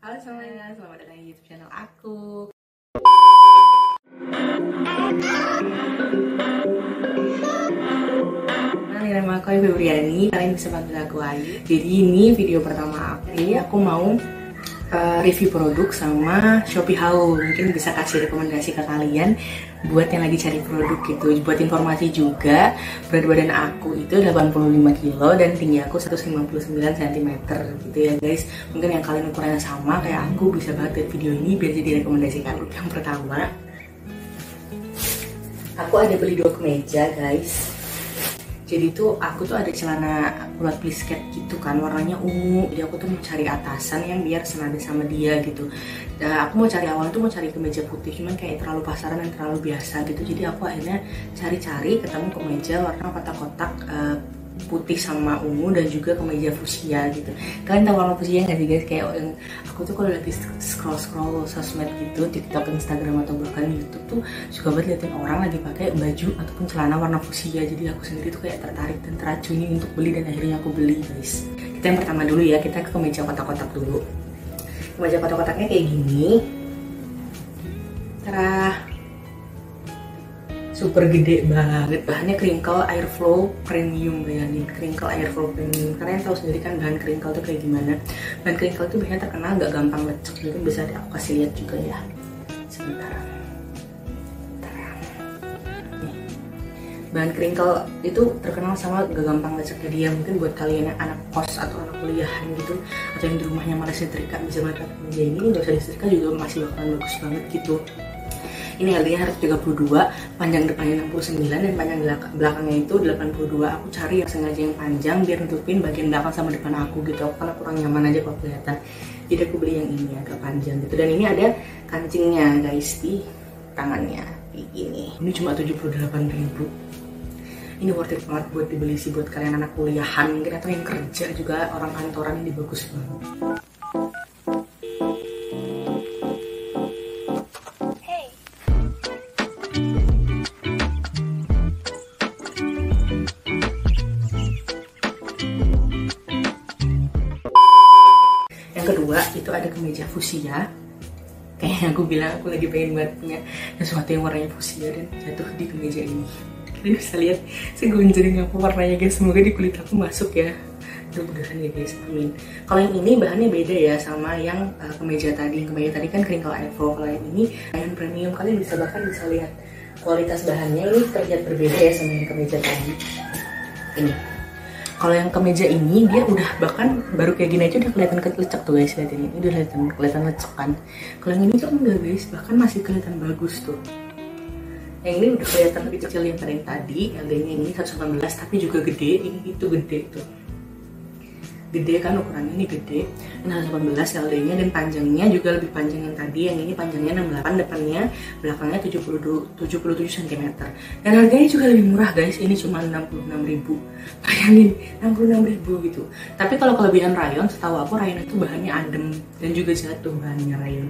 Halo semuanya, selamat datang di YouTube channel aku. Nama aku Ayu Febriani, kalian bisa panggil aku Ayu. Jadi ini video pertama aku mau review produk sama Shopee Haul. Mungkin bisa kasih rekomendasi ke kalian buat yang lagi cari produk gitu. Buat informasi juga, berat badan aku itu 85 kilo dan tinggi aku 159 cm gitu ya guys. Mungkin yang kalian ukurannya sama kayak aku bisa banget lihat video ini biar jadi rekomendasi kalian. Yang pertama, aku ada beli 2 kemeja guys. Jadi tuh aku tuh ada celana buat plisket gitu kan, warnanya ungu. Jadi aku tuh mau cari atasan yang biar senada sama dia gitu. Dan aku mau cari awalnya tuh mau cari kemeja putih, cuman kayak terlalu pasaran dan terlalu biasa gitu. Jadi aku akhirnya cari-cari ketemu kemeja warna kotak-kotak putih sama ungu dan juga kemeja fuchsia gitu. Kalian tahu warna fuchsia nggak sih guys? Kayak yang aku tuh kalau lagi scroll sosmed gitu, TikTok, Instagram atau bahkan YouTube tuh suka banget liatin orang lagi pakai baju ataupun celana warna fuchsia. Jadi aku sendiri tuh kayak tertarik dan teracuni untuk beli dan akhirnya aku beli guys. Kita yang pertama dulu ya, kita ke kemeja kotak-kotak dulu. Kemeja kotak-kotaknya kayak gini. Terah. Super gede banget, bahannya crinkle airflow premium, bayangin crinkle airflow premium. Kalian tahu sendiri kan bahan crinkle tuh kayak gimana. Bahan crinkle tuh biasanya terkenal gak gampang lecek, mungkin bisa aku kasih lihat juga ya sebentar. Nih. Bahan crinkle itu terkenal sama gak gampang leceknya dia. Mungkin buat kalian yang anak kos atau anak kuliahan gitu, atau yang di rumahnya malas nyetrika, bisa banget pakai meja ini, gak usah disetrika juga masih bakalan bagus banget gitu. Ini harganya 132, panjang depannya 69 dan panjang belakangnya itu 82. Aku cari yang sengaja yang panjang biar nutupin bagian belakang sama depan aku gitu, karena kurang nyaman aja kalau kelihatan. Jadi aku beli yang ini agak panjang gitu. Dan ini ada kancingnya guys di tangannya kayak gini. Ini cuma 78.000. Ini worth it banget buat dibeli sih buat kalian anak kuliahan mungkin atau yang kerja juga, orang kantoran, ini bagus banget. Yang kedua itu ada kemeja fuchsia. Kayaknya aku bilang aku lagi pengen banget punya sesuatu yang warnanya fuchsia dan jatuh di kemeja ini. Kalian bisa lihat segonjering apa warnanya guys. Semoga di kulit aku masuk ya. Mudah-mudahan ya guys, amin. Kalau yang ini bahannya beda ya sama yang kemeja tadi. Yang kemeja tadi kan crinkle airflow. Kalau yang ini bahan premium. Kalian bisa lihat kualitas bahannya ini terlihat berbeda ya sama yang kemeja tadi. Ini. Kalau yang kemeja ini dia udah bahkan baru kayak gini aja udah kelihatan lecek tuh guys, lihat ini udah kelihatan lecek kan. Kalau yang ini tuh enggak guys, bahkan masih kelihatan bagus tuh. Yang ini udah kelihatan lebih kecil yang tadi, LD-nya ini 118 tapi juga gede, ini itu gede tuh. Gede kan ukurannya ini gede, ini 118 LD-nya dan panjangnya juga lebih panjang yang tadi. Yang ini panjangnya 68, depannya belakangnya 77 cm. Dan harganya juga lebih murah guys, ini cuma 66.000. Bayangin 66.000 gitu. Tapi kalau kelebihan rayon, setahu aku rayon itu bahannya adem dan juga jatuh bahannya rayon.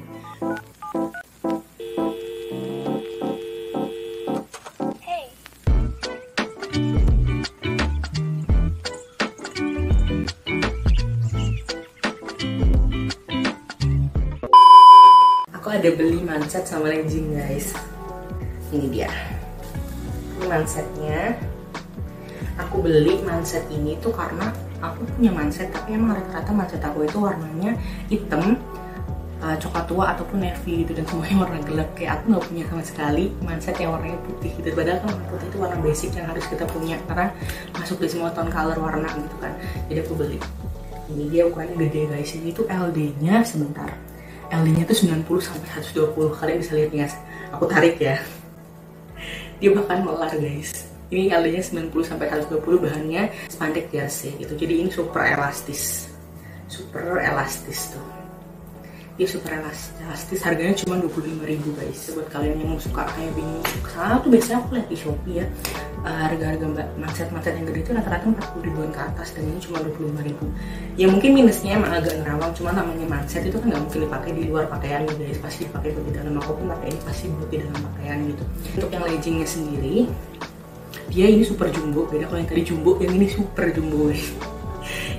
Ada beli manset sama legging guys. Ini dia. Ini mansetnya. Aku beli manset ini tuh karena aku punya manset tapi emang rata-rata manset aku itu warnanya hitam, coklat tua ataupun navy gitu, dan semuanya warna gelap. Kayak aku nggak punya sama sekali manset yang warnanya putih gitu. Padahal kan warna putih itu warna basic yang harus kita punya karena masuk di semua tone color warna gitu kan. Jadi aku beli. Ini dia ukurannya gede guys. Ini tuh LD-nya sebentar. LD-nya tuh 90 sampai 120. Kalian bisa lihat nih guys. Aku tarik ya. Dia bahkan melar guys. Ini LD-nya 90 sampai 120, bahannya spandex jersey gitu. Jadi ini super elastis. Super elastis tuh. Dia super elastis, harganya cuma 25.000 guys. Buat kalian yang mau suka kayak bingung kesana tuh biasanya aku lihat di Shopee ya. Harga-harga manset yang gede itu rata-rata 40.000-an ke atas dan ini cuma 25.000. Ya mungkin minusnya emang agak nerawang, cuma namanya manset itu kan nggak mungkin dipakai di luar pakaian guys, pasti dipakai buat di dalam. Aku pun pakai ini pasti buat di dalam pakaian gitu. Untuk yang leggingnya sendiri, dia ini super jumbo, beda kalau yang tadi jumbo, yang ini super jumbo guys.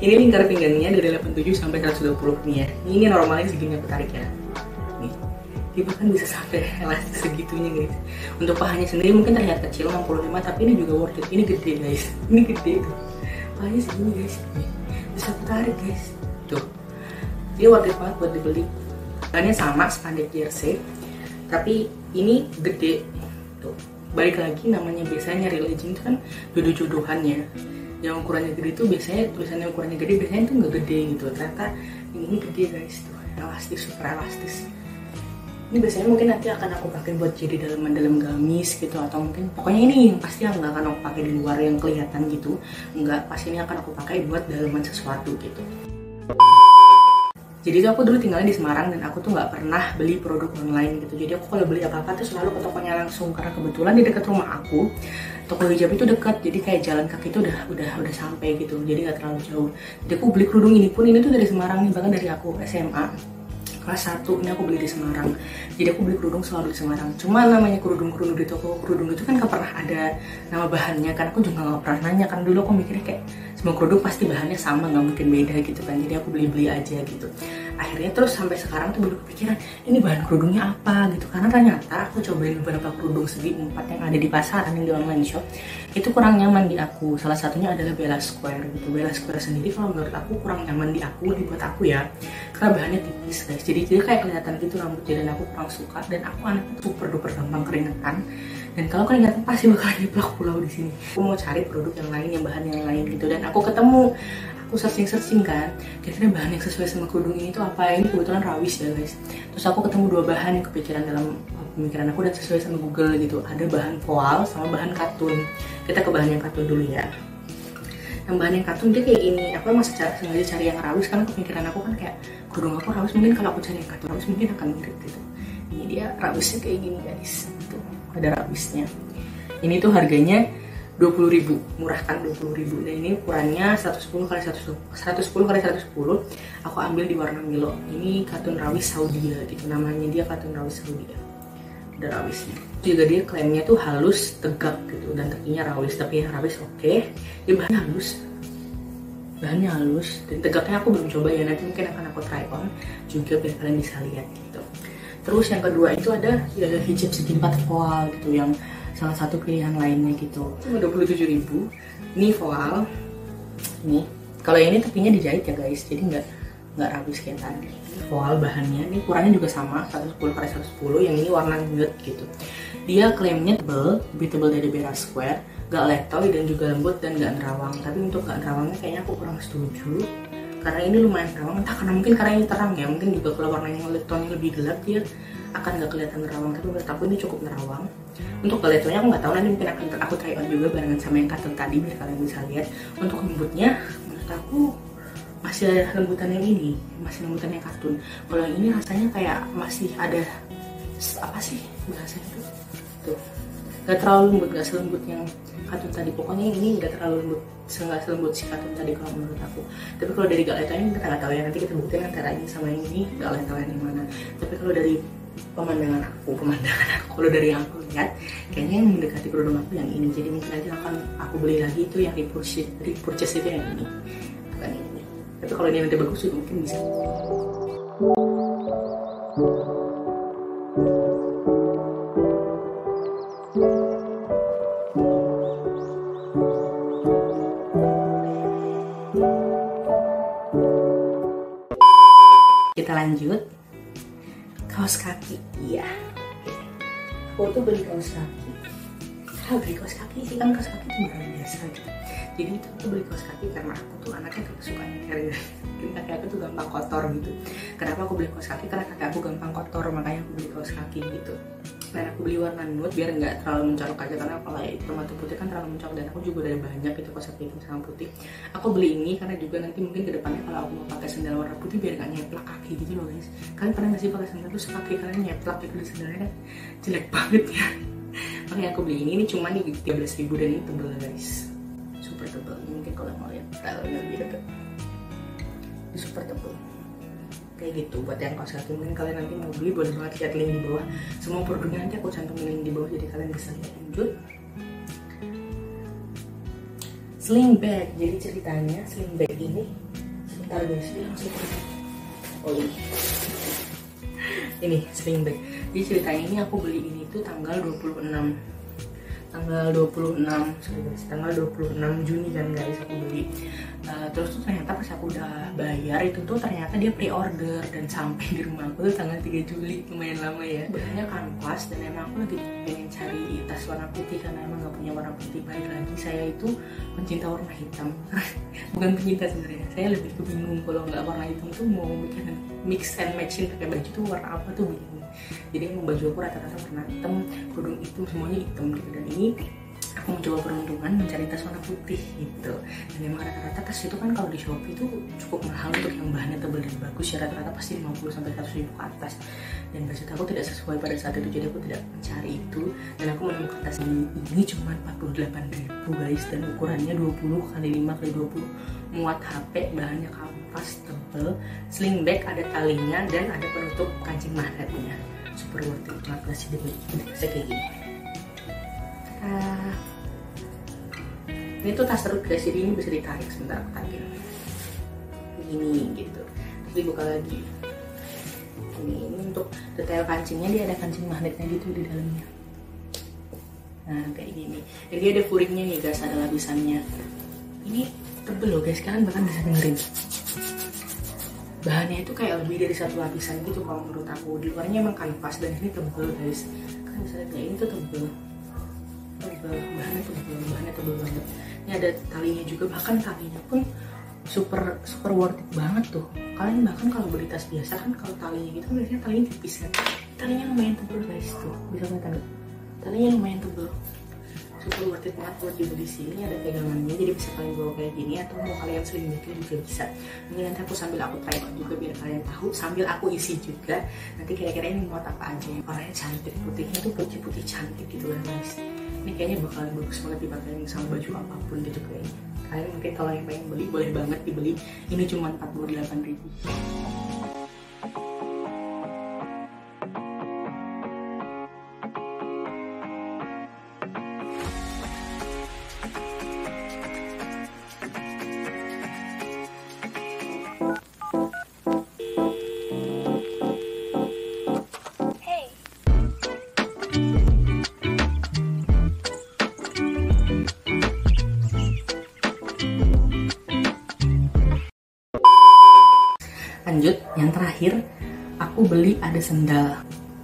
Ini lingkar pinggangnya dari 87 sampai 120 nih ya. Ini normalnya segini aku tarik ya. Nih. Dia bahkan bisa sampai elastis segitunya guys. Untuk pahanya sendiri mungkin terlihat kecil 65, tapi ini juga worth it. Ini gede guys. Ini gede tuh. Pahanya segini guys. Nih. Bisa aku tarik guys. Tuh. Dia worth it banget buat dibeli. Bahannya sama standar jersey, tapi ini gede. Tuh. Balik lagi namanya biasanya real aging itu kan jodoh-jodohannya. Yang ukurannya gede itu biasanya tulisannya ukurannya gede biasanya itu nggak gede gitu. Ternyata ini gede guys. Tuh. Elastis, super elastis. Ini biasanya mungkin nanti akan aku pakai buat jadi dalam gamis gitu, atau mungkin pokoknya ini yang pasti nggak akan aku pakai di luar yang kelihatan gitu. Enggak, pasti ini akan aku pakai buat dalaman sesuatu gitu. Jadi itu aku dulu tinggalnya di Semarang dan aku tuh nggak pernah beli produk online gitu. Jadi aku kalau beli apa-apa tuh selalu ke tokonya langsung, karena kebetulan di dekat rumah aku toko hijab itu dekat, jadi kayak jalan kaki itu udah sampai gitu, jadi nggak terlalu jauh. Jadi aku beli kerudung ini pun ini tuh dari Semarang nih, bahkan dari aku SMA kelas 1 ini aku beli di Semarang. Jadi aku beli kerudung selalu di Semarang. Cuma namanya kerudung di toko kerudung itu kan gak pernah ada nama bahannya kan, aku juga gak pernah nanya kan. Dulu aku mikirnya kayak semua kerudung pasti bahannya sama, gak mungkin beda gitu kan. Jadi aku beli aja gitu. Akhirnya terus sampai sekarang tuh baru kepikiran ini bahan kerudungnya apa gitu, karena ternyata aku cobain beberapa kerudung segi 4 yang ada di pasaran, yang di online shop, itu kurang nyaman di aku. Salah satunya adalah Bella Square gitu. Bella Square sendiri kalau menurut aku kurang nyaman di aku, dibuat aku ya, karena bahannya tipis guys. Jadi dia kayak kelihatan gitu rambutnya, dan aku kurang suka. Dan aku anaknya super duper gampang keringetan, dan kalau keringetan pasti bakal nyeplak pulau di sini. Aku mau cari produk yang lain, yang bahan yang lain gitu, dan aku ketemu, aku searching kan, kira-kira bahan yang sesuai sama kerudung ini tuh apa. Ini kebetulan rawis ya guys. Terus aku ketemu 2 bahan yang kepikiran dalam pemikiran aku dan sesuai sama Google gitu. Ada bahan voal sama bahan katun. Kita ke bahan yang katun dulu ya. Yang bahan yang katun dia kayak gini. Aku emang sengaja cari yang rawis karena pemikiran aku kan kayak kerudung aku rawis, mungkin kalau aku cari yang katun rawis mungkin akan mirip gitu. Ini dia rawisnya kayak gini guys. Tuh, ada rawisnya. Ini tuh harganya 20.000, murah kan 20.000. Dan ini ukurannya 110 x 110. Aku ambil di warna Milo. Ini katun rawis Saudi gitu, namanya dia katun rawis Saudi. Ada rawisnya. Juga dia klaimnya tuh halus, tegak gitu, dan tekinya rawis. Tapi yang rawis oke. Dia bahannya halus dan tegaknya aku belum coba ya, nanti mungkin akan aku try on juga biar kalian bisa lihat gitu. Terus yang kedua itu ada ya, hijab segi 4 voal gitu, yang salah satu pilihan lainnya gitu. Cuma 27.000. Ini voal. Nih, kalau ini tepinya dijahit ya guys, jadi nggak rawis kayak tadi. Voal bahannya, ini ukurannya juga sama 110 x 110. Yang ini warna nude gitu. Dia klaimnya tebel, lebih tebel dari Bella Square, gak letoy dan juga lembut dan gak nerawang. Tapi untuk gak nerawangnya kayaknya aku kurang setuju, karena ini lumayan nerawang. Entah karena mungkin karena ini terang ya, mungkin juga kalau warnanya tonnya lebih gelap dia akan gak kelihatan nerawang. Tapi menurut aku ini cukup nerawang. Untuk letoynya aku nggak tahu, nanti mungkin akan aku try on juga barengan sama yang katun tadi biar kalian bisa lihat. Untuk lembutnya menurut aku masih ada lembutan yang ini, masih lembutan yang katun. Kalau yang ini rasanya kayak masih ada apa sih bahasanya tuh? Tuh, gak terlalu lembut, gak selembut yang katun tadi. Pokoknya ini gak terlalu lembut, nggak selembut si katun tadi kalau menurut aku. Tapi kalau dari gak letoy kita nggak tahu ya, nanti kita buktiin antara ini sama yang ini gak letoy yang mana. Tapi kalau dari pemandangan aku, kalau dari yang aku lihat kayaknya yang mendekati kerudung aku yang ini. Jadi mungkin nanti akan aku beli lagi itu yang repurchase itu yang ini, bukan ini. Tapi kalau ini nanti bagus juga mungkin bisa. Kita lanjut, kaos kaki. Iya, aku tuh beli kaos kaki. Kenapa beli kaos kaki sih? Kan kaos kaki itu barang biasa gitu. Jadi itu aku beli kaos kaki karena aku tuh anaknya kesukaan nyari. Kaki aku tuh gampang kotor gitu. Kenapa aku beli kaos kaki? Karena kaki aku gampang kotor, makanya aku beli kaos kaki gitu. Dan aku beli warna nude biar nggak terlalu mencolok aja, karena kalau hitam atau putih kan terlalu mencolok, dan aku juga udah banyak itu kaos kaki hitam sama putih. Aku beli ini karena juga nanti mungkin kedepannya kalau aku mau pakai sandal warna putih biar nggak nyeplak kaki gitu loh guys. Kalian pernah nggak sih pakai sandal terus kaki kalian nyeplak gitu di sandalnya, kan jelek banget ya. Makanya aku beli ini cuma nih 13.000 dan ini tebel guys, super tebel. Mungkin kalau mau lihat stylenya lebih dekat, ini super tebel kayak gitu. Buat yang kaos kaki mungkin kalian nanti mau beli boleh banget lihat link di bawah. Semua produknya nanti aku cantumin link di bawah jadi kalian bisa lihat. Lanjut, sling bag. Jadi ceritanya sling bag ini Bentar guys, ini langsung. Oh ini sling bag. Jadi ceritanya ini aku beli ini tuh tanggal 26 Juni kan guys aku beli. Terus tuh ternyata pas aku udah bayar itu tuh ternyata dia pre-order dan sampai di rumah aku tuh tanggal 3 Juli, lumayan lama ya. Bahannya kanvas dan emang aku lagi pengen cari tas warna putih karena emang gak punya warna putih. Balik lagi saya itu pencinta warna hitam. Bukan pencinta sebenarnya, saya lebih bingung kalau nggak warna hitam tuh mau bikin mix and matching pakai baju tuh warna apa tuh bingung. Jadi emang baju aku rata-rata warna hitam, kerudung hitam, semuanya hitam gitu. Dan ini aku mencoba peruntungan mencari tas warna putih gitu. Dan memang rata-rata tas itu kan kalau di Shopee itu cukup mahal untuk yang bahannya tebal dan bagus ya, rata-rata pasti 50 sampai 100 ribu ke atas. Dan budget aku tidak sesuai pada saat itu, jadi aku tidak mencari itu. Dan aku menemukan tas ini cuma 48.000 guys, dan ukurannya 20 kali 5 kali 20, muat HP, bahannya kanvas tebal, sling bag ada talinya dan ada penutup kancing magnetnya. Super worth it banget sih dibeli. Bisa kayak gini. Ini tuh tas serut guys, jadi ini bisa ditarik sebentar aku tarik begini gitu, terus dibuka lagi. Ini untuk detail kancingnya, dia ada kancing magnetnya gitu di dalamnya. Nah kayak gini, jadi ada furingnya nih guys, ada lapisannya. Ini tebel loh guys, kalian bahkan bisa dengerin bahannya itu kayak lebih dari satu lapisan gitu kalau menurut aku. Di luarnya emang kanvas dan ini tebel guys, kalian bisa lihat ini tuh tebel, bahannya tebel banget. Ini ada talinya juga, bahkan talinya pun super worth it banget tuh. Kalian bahkan kalau beli tas biasa kan kalau talinya gitu biasanya talinya tipis kan, talinya lumayan tebel guys tuh, bisa kelihatan talinya lumayan tebel. Super worth it banget buat dibeli sini. Ada pegangannya jadi bisa kalian bawa kayak gini, atau mau kalian sling bagnya juga bisa. Mungkin nanti aku sambil aku try on juga biar kalian tahu, sambil aku isi juga nanti kira-kira ini muat apa aja. Warnanya cantik, putihnya tuh putih cantik gitu kan guys. Ini kayaknya bakalan bagus banget dipakai sama baju apapun gitu kayaknya. Kalian mungkin kalau yang pengen beli boleh banget dibeli. Ini cuma 48.000. Lanjut, yang terakhir aku beli ada sendal.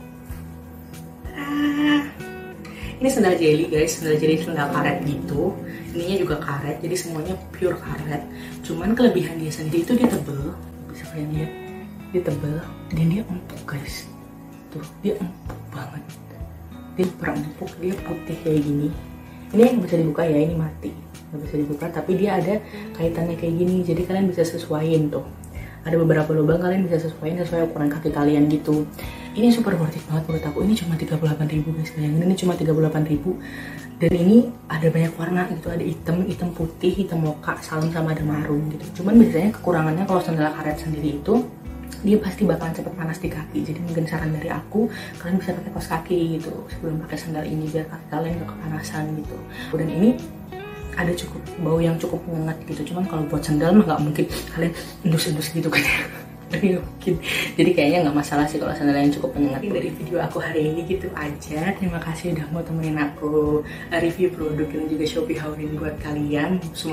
Ini sendal jelly guys, sendal karet gitu. Ininya juga karet, jadi semuanya pure karet. Cuman kelebihan dia sendiri itu dia tebel, bisa kalian lihat, dia tebel dan dia empuk guys. Tuh, dia empuk banget. Dia super empuk, dia putih kayak gini. Ini yang bisa dibuka ya, ini mati, nggak bisa dibuka, tapi dia ada kaitannya kayak gini, jadi kalian bisa sesuaiin tuh. Ada beberapa lubang, kalian bisa sesuaiin sesuai ukuran kaki kalian gitu. Ini super worth it banget menurut aku. Ini cuma 38.000 guys, bayangin ini cuma 38.000. Dan ini ada banyak warna gitu, ada hitam putih, hitam mocha, salem sama ada marun gitu. Cuman biasanya kekurangannya kalau sandal karet sendiri itu dia pasti bakalan cepet panas di kaki. Jadi mungkin saran dari aku, kalian bisa pakai kaos kaki gitu sebelum pakai sandal ini biar kaki kalian gak kepanasan gitu. Dan ini ada cukup bau yang cukup menyengat gitu. Cuman kalau buat sandal mah nggak mungkin kalian endus-endus gitu kan. Tapi nggak mungkin. Jadi kayaknya nggak masalah sih kalau sandal yang cukup menyengat. Dari video aku hari ini gitu aja. Terima kasih udah mau temenin aku review produk dan juga Shopee Haurin buat kalian.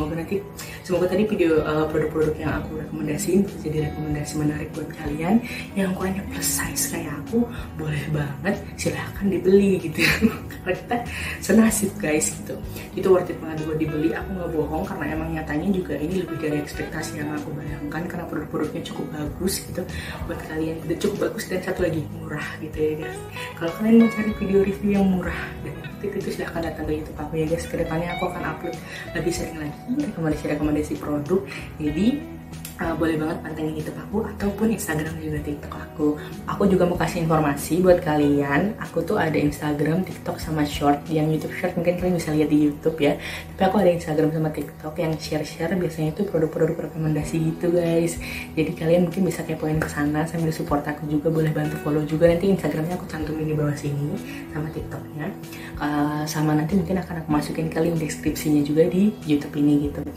Semoga tadi video produk-produk yang aku rekomendasiin bisa jadi rekomendasi menarik buat kalian. Yang ukurannya plus size kayak aku, boleh banget silahkan dibeli gitu. Karena kita senasib guys gitu. Itu worth it banget buat dibeli. Aku nggak bohong karena emang nyatanya juga ini lebih dari ekspektasi yang aku bayangkan, karena produk-produknya cukup bagus gitu buat kalian. Udah cukup bagus dan satu lagi murah gitu ya guys. Kalau kalian mau cari video review yang murah dan itu silahkan datang ke YouTube aku ya guys. Kedepannya aku akan upload lebih sering lagi rekomendasi produk. Jadi boleh banget pantengin YouTube aku ataupun Instagram juga TikTok aku. Aku juga mau kasih informasi buat kalian. Aku tuh ada Instagram, TikTok sama Short. Yang YouTube Short mungkin kalian bisa lihat di YouTube ya. Tapi aku ada Instagram sama TikTok yang share biasanya itu produk-produk rekomendasi gitu guys. Jadi kalian mungkin bisa kepoin ke sana sambil support aku juga. Boleh bantu follow juga, nanti Instagramnya aku cantumin di bawah sini sama TikToknya. Sama nanti mungkin akan aku masukin ke link deskripsinya juga di YouTube ini gitu.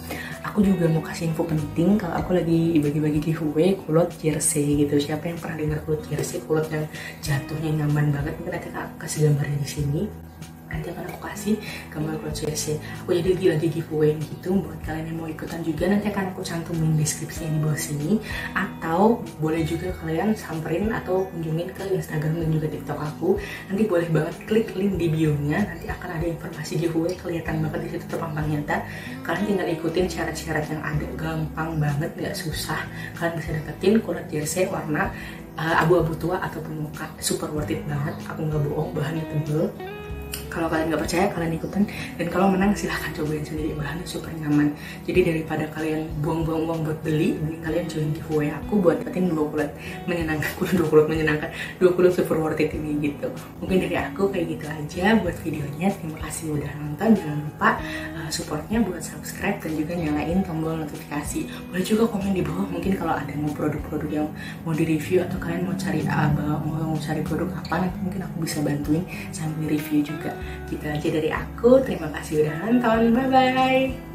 aku juga mau kasih info penting kalau aku lagi bagi-bagi giveaway kulot jersey gitu. Siapa yang pernah dengar kulot jersey, kulot yang jatuhnya nyaman banget, mungkin nanti aku kasih gambarnya di sini. Nanti akan aku kasih gambar kulot jersey. Aku jadi lagi giveaway gitu buat kalian yang mau ikutan juga. Nanti akan aku cantumin deskripsinya di bawah sini, atau boleh juga kalian samperin atau kunjungin ke Instagram dan juga TikTok aku. Nanti boleh banget klik link di bio-nya. Nanti akan ada informasi giveaway, kelihatan banget di situ terpampang nyata. Kalian tinggal ikutin syarat-syarat yang ada, gampang banget, nggak susah. Kalian bisa dapetin kulot jersey warna abu-abu tua ataupun mocha. Super worth it banget, aku nggak bohong, bahannya tebel. Kalau kalian nggak percaya, kalian ikutan, dan kalau menang silahkan cobain sendiri, bahannya super nyaman. Jadi daripada kalian buang-buang uang buat beli, mending kalian join giveaway aku buat dapetin 2 kulot menyenangkan, 2 kulot super worth it ini gitu. Mungkin dari aku kayak gitu aja buat videonya. Terima kasih udah nonton, jangan lupa supportnya buat subscribe dan juga nyalain tombol notifikasi. Boleh juga komen di bawah, mungkin kalau ada mau produk-produk yang mau di review, atau kalian mau cari produk apa, nanti mungkin aku bisa bantuin sambil review juga. Gitu aja dari aku, terima kasih udah nonton, bye bye.